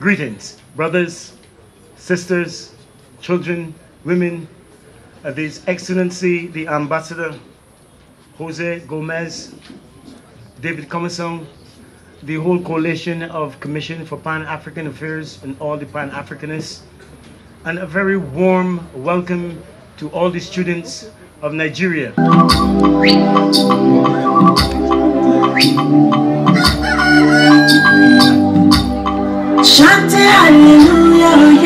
Greetings, brothers, sisters, children, women, His Excellency, the Ambassador Jose Gomez, David Commerson, the whole coalition of Commission for Pan-African Affairs and all the Pan-Africanists, and a very warm welcome to all the students of Nigeria. Chante hallelujah,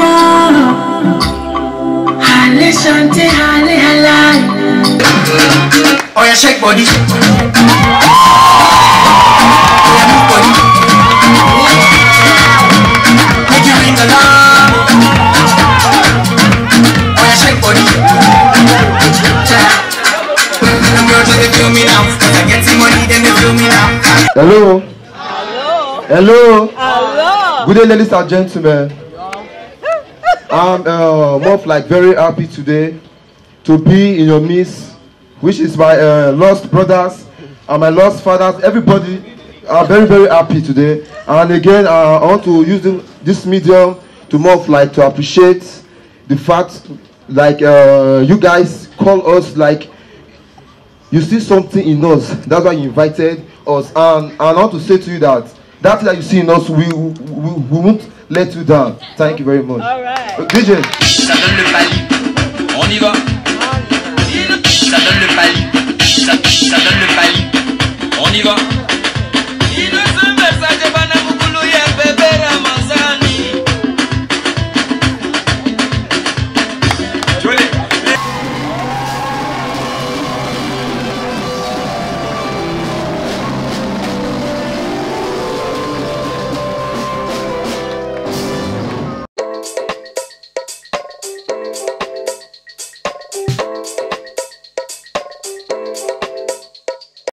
halle chante halle halal. Oh yeah, shake body. Oh yeah, move body. Make you ring alarm. Oh yeah, shake body. Them girls they feel me now. Cause I get some money, then they feel me now. Hello. Hello. Hello. Good day, ladies and gentlemen. I'm more like very happy today to be in your midst, which is my lost brothers and my lost fathers. Everybody are very, very happy today. And again, I want to use this medium to more like to appreciate the fact, like you guys call us, like you see something in us. That's why you invited us. And I want to say to you that that thing that you see in us, we won't let you down. Thank you very much. All right. DJ. Ça donne le pali. On y va. Ça donne le pali. Ça donne le pali. On y va.